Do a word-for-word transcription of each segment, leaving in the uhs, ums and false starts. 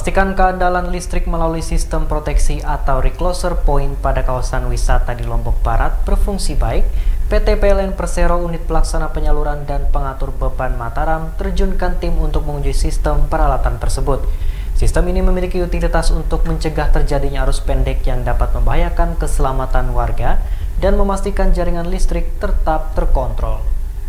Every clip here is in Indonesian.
Memastikan keandalan listrik melalui sistem proteksi atau recloser point pada kawasan wisata di Lombok Barat berfungsi baik, P T P L N Persero Unit Pelaksana Penyaluran dan Pengatur Beban Mataram terjunkan tim untuk menguji sistem peralatan tersebut. Sistem ini memiliki utilitas untuk mencegah terjadinya arus pendek yang dapat membahayakan keselamatan warga dan memastikan jaringan listrik tetap terkontrol.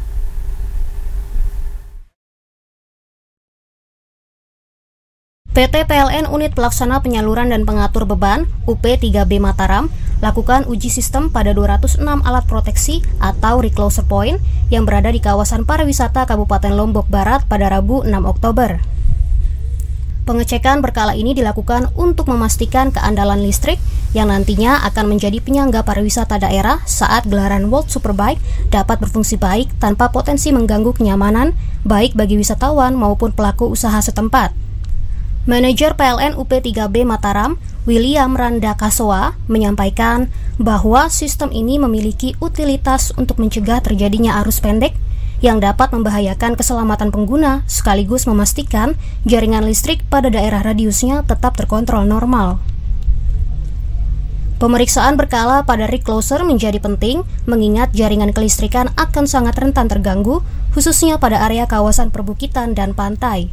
P T P L N Unit Pelaksana Penyaluran dan Pengatur Beban U P tiga B Mataram lakukan uji sistem pada dua ratus enam alat proteksi atau recloser point yang berada di kawasan pariwisata Kabupaten Lombok Barat pada Rabu enam Oktober. Pengecekan berkala ini dilakukan untuk memastikan keandalan listrik yang nantinya akan menjadi penyangga pariwisata daerah saat gelaran World Superbike dapat berfungsi baik tanpa potensi mengganggu kenyamanan baik bagi wisatawan maupun pelaku usaha setempat. Manajer P L N U P tiga B Mataram, William Randakasoa, menyampaikan bahwa sistem ini memiliki utilitas untuk mencegah terjadinya arus pendek yang dapat membahayakan keselamatan pengguna sekaligus memastikan jaringan listrik pada daerah radiusnya tetap terkontrol normal. Pemeriksaan berkala pada recloser menjadi penting mengingat jaringan kelistrikan akan sangat rentan terganggu, khususnya pada area kawasan perbukitan dan pantai.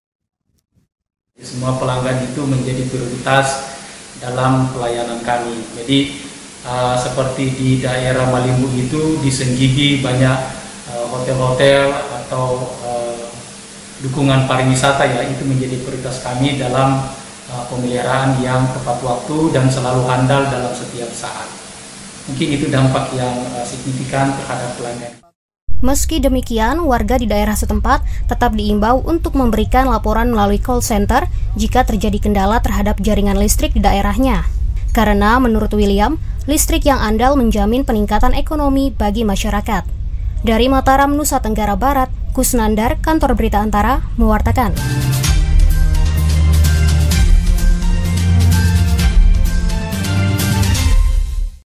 Semua pelanggan itu menjadi prioritas dalam pelayanan kami. Jadi uh, seperti di daerah Malimbu itu di Senggigi banyak hotel-hotel uh, atau uh, dukungan pariwisata ya, itu menjadi prioritas kami dalam uh, pemeliharaan yang tepat waktu dan selalu handal dalam setiap saat. Mungkin itu dampak yang uh, signifikan terhadap pelanggan. Meski demikian, warga di daerah setempat tetap diimbau untuk memberikan laporan melalui call center jika terjadi kendala terhadap jaringan listrik di daerahnya. Karena menurut William, listrik yang andal menjamin peningkatan ekonomi bagi masyarakat. Dari Mataram, Nusa Tenggara Barat, Kusnandar, Kantor Berita Antara, mewartakan.